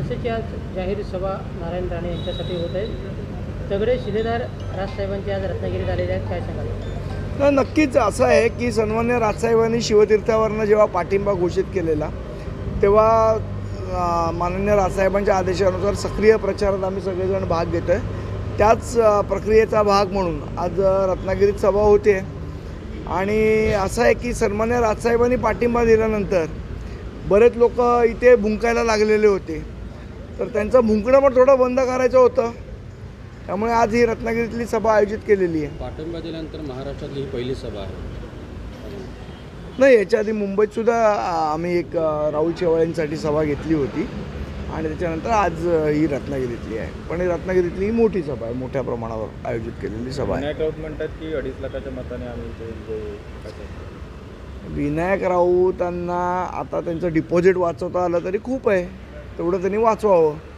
पक्षाची आज जाहीर सभा नारायण राणे यांच्यासाठी होत आहे. तगडे शिलेदार राजसाहेबांचे आज रत्नागिरीत आलेले आहेत, काय सांगाल? नक्कीच असं आहे की सन्मान्य राजसाहेबांनी शिवतीर्थावरनं जेव्हा पाठिंबा घोषित केलेला तेव्हा माननीय राजसाहेबांच्या आदेशानुसार सक्रिय प्रचारात आम्ही सगळेजण भाग घेतो आहे. त्याच प्रक्रियेचा भाग म्हणून आज रत्नागिरीत सभा होते आणि असं आहे की सन्मान्य राजसाहेबांनी पाठिंबा दिल्यानंतर बरेच लोक इथे भुंकायला लागलेले होते, तर त्यांचं भुंकणं पण थोडं बंद करायचं होतं. त्यामुळे आज ही रत्नागिरीतली सभा आयोजित केलेली आहे. पाठिंबा दिल्यानंतर महाराष्ट्रातली ही पहिली सभा आहे. नाही, याच्या आधी मुंबईतसुद्धा आम्ही एक राहुल शेवाळेंसाठी सभा घेतली होती आणि त्याच्यानंतर आज ही रत्नागिरीतली आहे. पण ही रत्नागिरीतली ही मोठी सभा आहे, मोठ्या प्रमाणावर आयोजित केलेली सभा आहे. विनायक राऊत म्हणतात की 2.5 लाखाच्या मताने आम्ही विनायक राऊतांना आता त्यांचं डिपॉझिट वाचवता आलं तरी खूप आहे, तेवढं त्यांनी वाचवावं.